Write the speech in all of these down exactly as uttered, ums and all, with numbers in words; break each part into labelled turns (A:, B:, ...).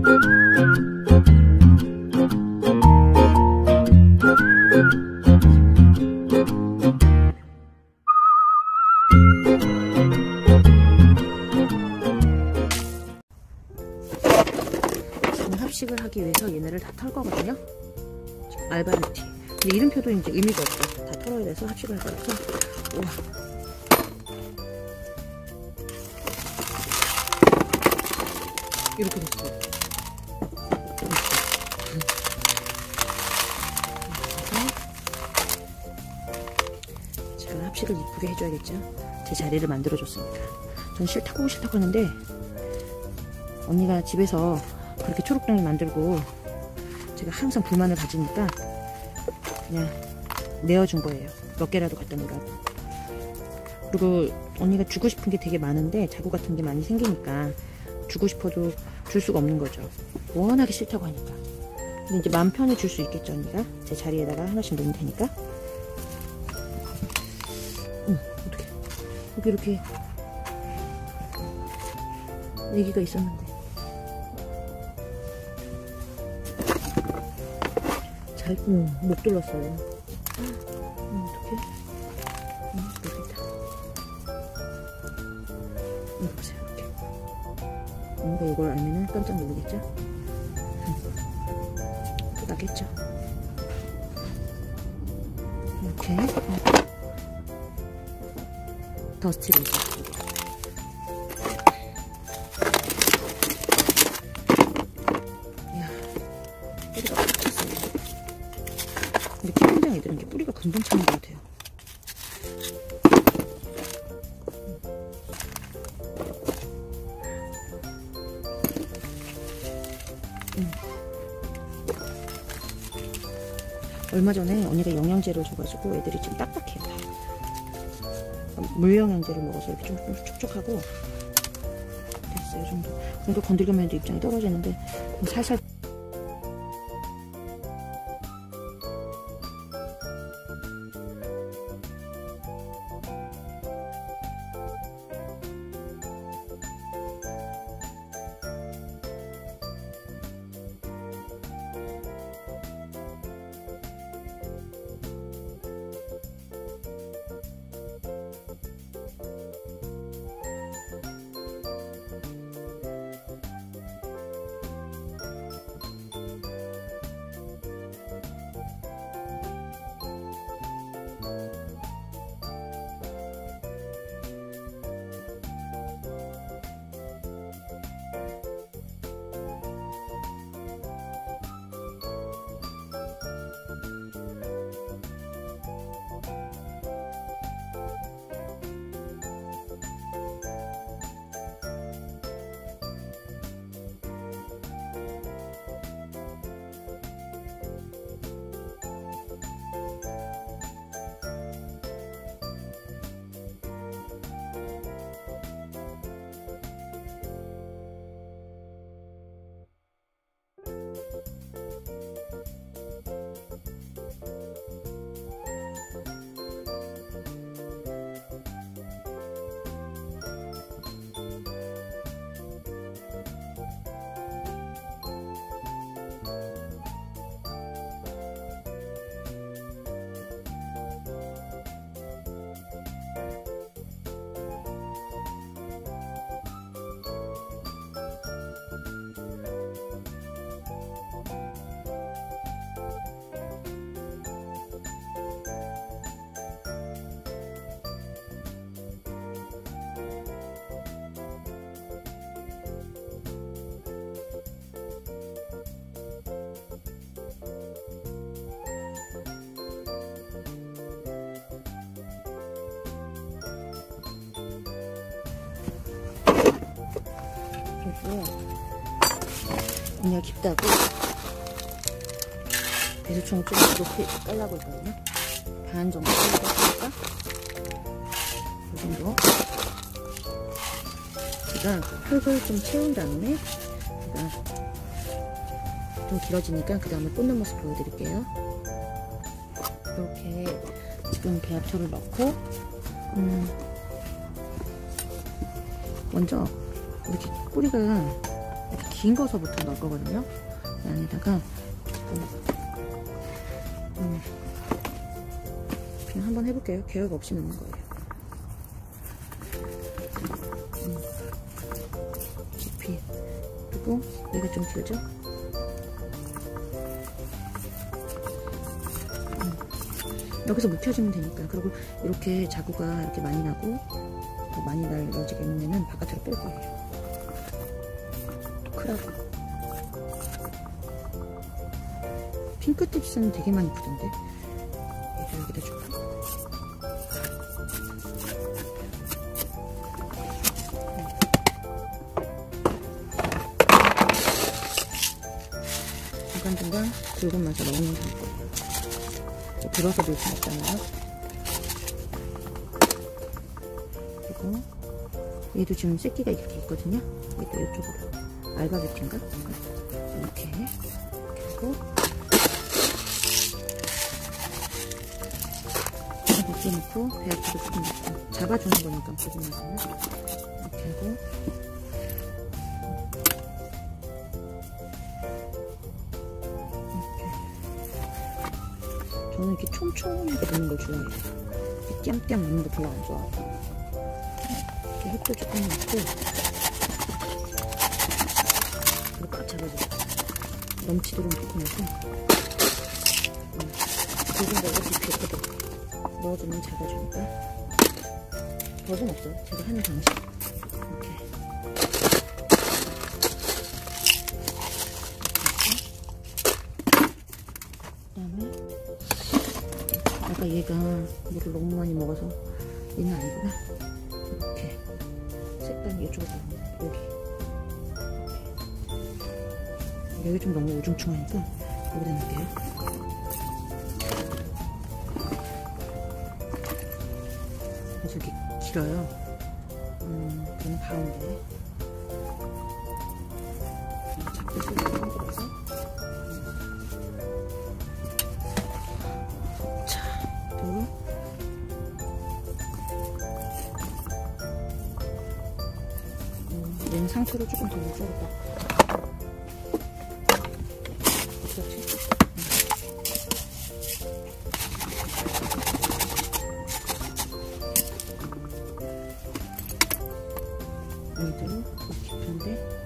A: 합식을 하기 위해서 얘네를 다 털 거거든요. 알바르티. 근데 이름표도 이제 의미가 없어. 다 털어야 돼서 합식을 할 거라서. 우와. 이렇게 됐어요. 제가 합식을 이쁘게 해줘야겠죠. 제 자리를 만들어줬습니다. 전 싫다고 싫다고 하는데 언니가 집에서 그렇게 초록덩이 만들고 제가 항상 불만을 가지니까 그냥 내어준 거예요. 몇 개라도 갖다 놓으라고. 그리고 언니가 주고 싶은 게 되게 많은데 자구 같은 게 많이 생기니까 주고 싶어도 줄 수가 없는 거죠. 워낙에 싫다고 하니까. 근데 이제 마음 편히 줄 수 있겠죠, 언니가. 제 자리에다가 하나씩 놓으면 되니까. 응, 어떡해. 여기 이렇게 얘기가 있었는데 잘, 응, 못 둘렀어요. 응, 어떡해. 응, 여기다. 이거 보세요, 이렇게. 뭔가 이걸 알면은 깜짝 놀라겠죠? 응. 또 나겠죠? 이렇게. 응. 더스트를 해줄게요. 애들은 게 뿌리가 금방 차는 것 같아요. 음. 얼마 전에 언니가 영양제를 줘가지고 애들이 지금 딱딱해요. 물영양제를 먹어서 이렇게 좀 촉촉하고 됐어요. 이 정도. 정도 건드리면 해도 입장이 떨어지는데 살살. 그리고 언니가 깊다고 배수청을 좀 높이 깔라고 했거든요. 반 정도 깔라고 했으니까 이 정도. 제가 흙을 좀 채운 다음에 제가 좀 길어지니까 그 다음에 꽂는 모습 보여드릴게요. 이렇게 지금 배합초를 넣고 음 먼저 이렇게 뿌리가 이렇게 긴 거서부터 넣을 거거든요. 이 안에다가 음, 그냥 한번 해볼게요. 계획 없이 넣는 거예요. 음, 깊이. 그리고 얘가 좀 길죠? 음, 여기서 묵혀주면 되니까. 그리고 이렇게 자구가 이렇게 많이 나고 많이 날 여지겠는 바깥으로 뺄 거예요. 크라고. 핑크tips는 되게 많이 푸던데. 얘도 여기다 줄까? 중간중간 긁으면서 넣는 거예요. 들어서 넣을 수 없잖아요. 그리고 얘도 지금 새끼가 이렇게 있거든요. 얘도 이쪽으로. 알바베트인가? 이렇게. 그리고 묶어놓고 배 앞으로 조금 넣고 잡아주는 거니까 고구마는 이렇게 하고 이렇게. 저는 이렇게 촘촘하게 넣는 걸 좋아해요. 이렇게 띄엄띄엄 넣는 거 별로 안 좋아해요. 이렇게 햇도 조금 넣고 그리고 꽉 잡아주고 넘치도록 넣고 음, 굵은 거 이렇게 이렇게 넣어주면 잡아주니까 법은 없어요. 제가 하는 방식 이렇게 그 다음에 아까 얘가 물을 너무 많이 먹어서 얘는 아니구나. 이렇게 색깔이 이쪽으로 여기 여기 좀 너무 우중충하니까 여기다 넣을게요. 그래서 이렇게 길어요. 음, 그러면 가운데 작게 썰어서 흔들어서 자, 또 음, 얘는 상추를 조금 더 썰었다. 얘도 깊은데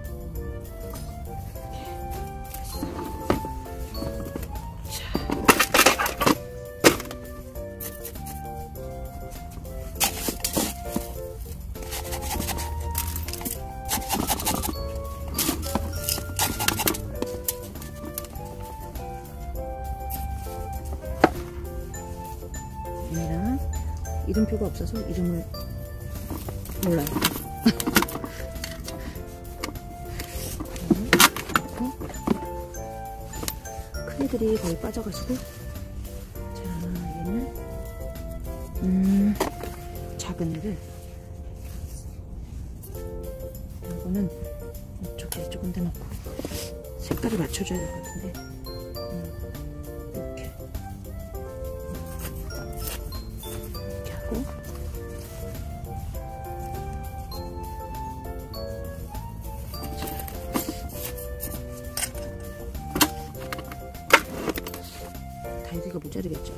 A: 얘랑 이름표가 없어서 이름을 몰라요. 큰애들이 거의 빠져가지고 자 얘는 음 작은 애를 이거는 이쪽에 조금 더 넣고 색깔을 맞춰줘야 될 것 같은데 음, 이렇게 이렇게 하고 달기가 모자르겠죠.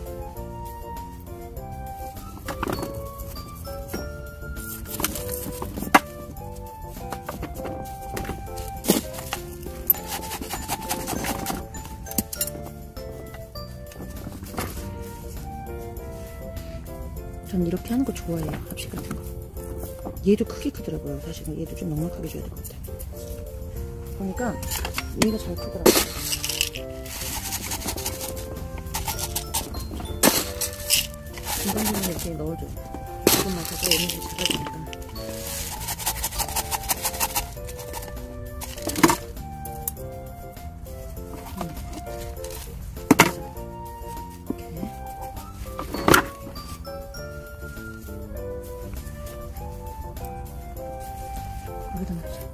A: 전 이렇게 하는 거 좋아해요. 합식 같은 거. 얘도 크게 크더라고요. 사실은 얘도 좀 넉넉하게 줘야 될 것 같아요. 보니까 얘가 잘 크더라고요. 중간중간에 이렇게 넣어줘요. 조금만 자꾸 얘네들 잡아주니까. 음. 이렇게. 여기다 넣자.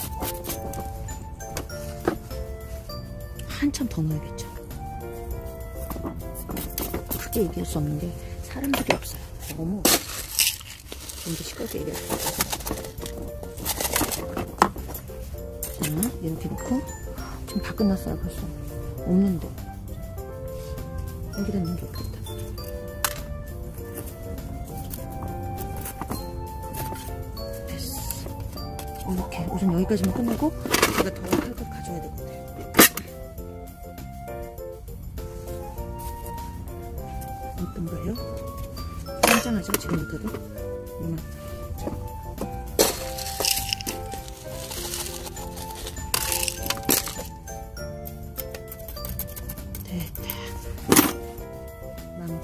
A: 한참 더 넣어야겠죠. 절대 얘기할 수 없는 게 사람들이 없어요. 너무 좀 더 시끄럽게 얘기할게요. 자, 이렇게 놓고 지금 다 끝났어요. 벌써 없는데 여기다 넣는 게 없겠다. 됐어. 이렇게 우선 여기까지만 끝내고 제가 더 할 걸 가져야 되거든요. 어떤가요? 짱짱하죠? 지금부터도? 이만. 됐다. 마무리.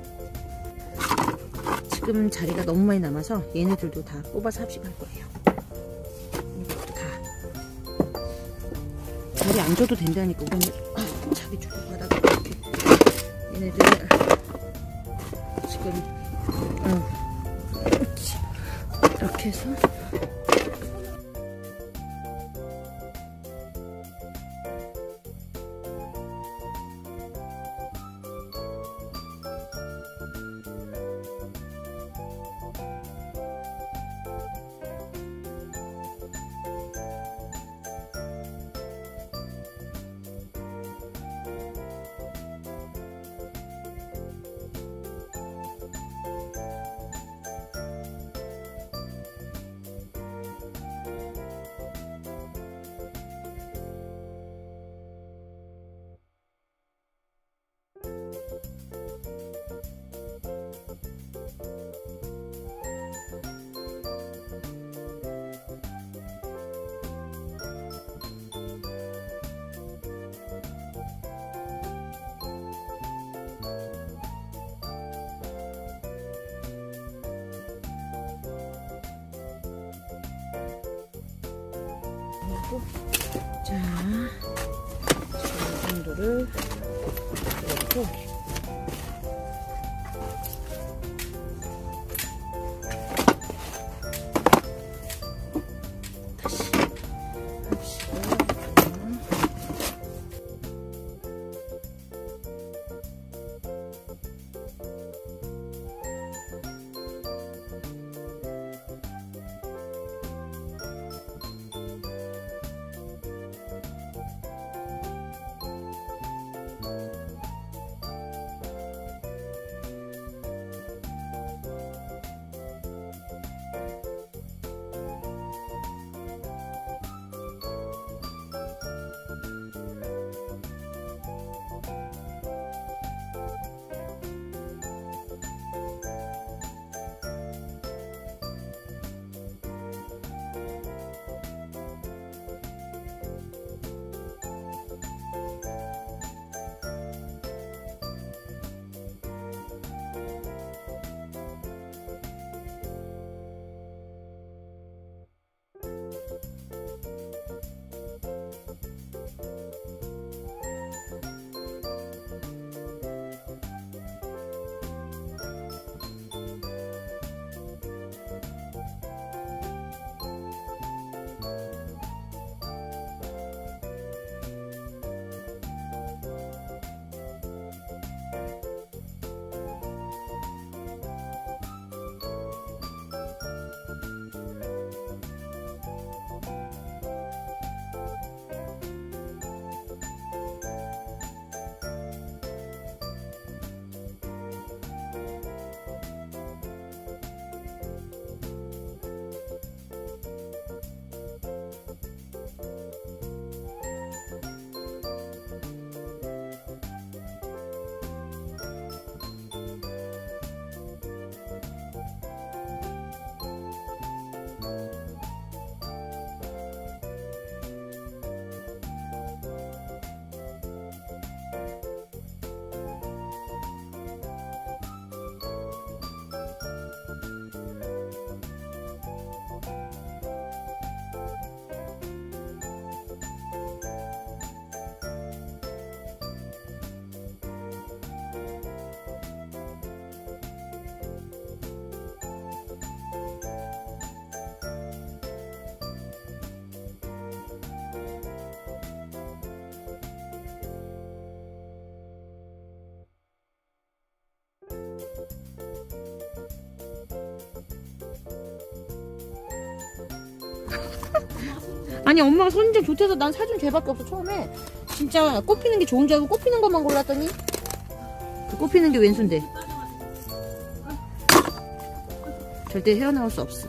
A: 지금 자리가 너무 많이 남아서 얘네들도 다 뽑아서 합식할 거예요. 이것도 다. 자리 안 줘도 된다니까. 오늘 아, 자기 주고 바닥에 이렇게 얘네들 지금 응. 이렇게 해서 자, 이 정도를 넣고 다시 합시다. 아니 엄마가 선인장 좋대서 난 사준 쟤밖에 없어. 처음에 진짜 꼽히는 게 좋은 줄 알고 꼽히는 것만 골랐더니 그 꼽히는 게 왼수인데 절대 헤어나올 수 없어.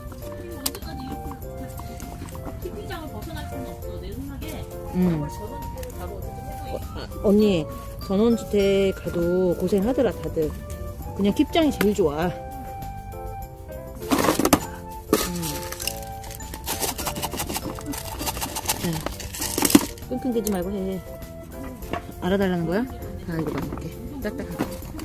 B: 티비장을 벗어날 수는 없어. 내 생각에
A: 음. 아, 언니 전원주택 가도 고생하더라 다들. 그냥 킵장이 제일 좋아. 음. 자, 끙끙대지 말고 해. 알아달라는 거야? 아 이거 봐 이렇게 딱딱하게.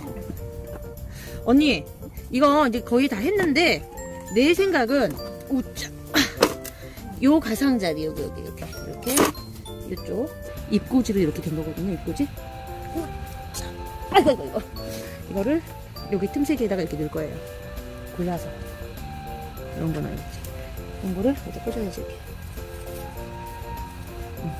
A: 언니 이거 이제 거의 다 했는데 내 생각은 우짜 요 가상자리 여기 여기 이렇게 이렇게 이쪽 입꼬지로 이렇게 된 거거든요. 입꼬지. 우짜 아이고 이거 이거 이거를 여기 틈새기에다가 이렇게 넣을 거예요. 골라서 이런 거는 알겠지. 이런 거를 여기다 꽂아야지 이렇게. 응.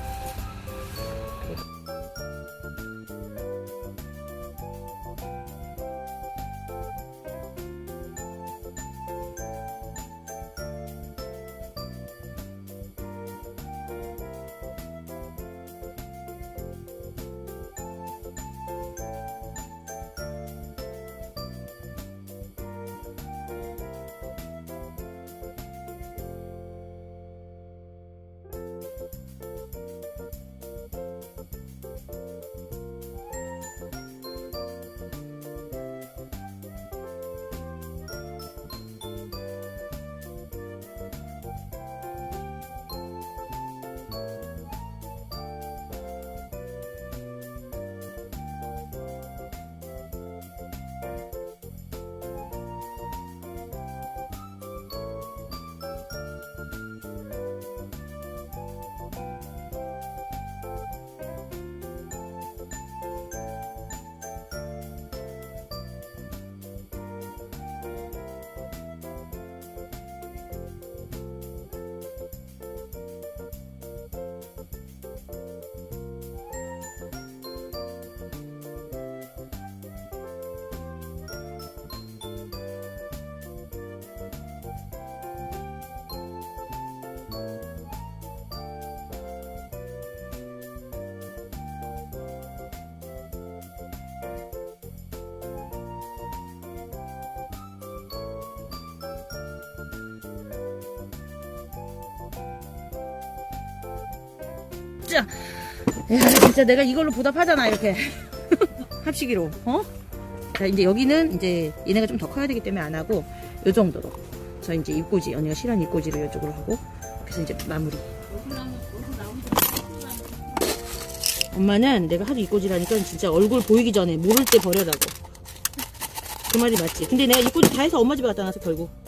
A: 진짜 야 진짜 내가 이걸로 보답하잖아 이렇게 합식이로. 어? 자 이제 여기는 이제 얘네가 좀 더 커야 되기 때문에 안 하고 요 정도로 저 이제 입꼬지 언니가 싫어하는 입꼬지를 이쪽으로 하고 그래서 이제 마무리. 엄마는 내가 하도 입꼬지라니까 진짜 얼굴 보이기 전에 모를 때 버려라고. 그 말이 맞지. 근데 내가 입꼬지 다 해서 엄마 집에 갖다 놨어 결국.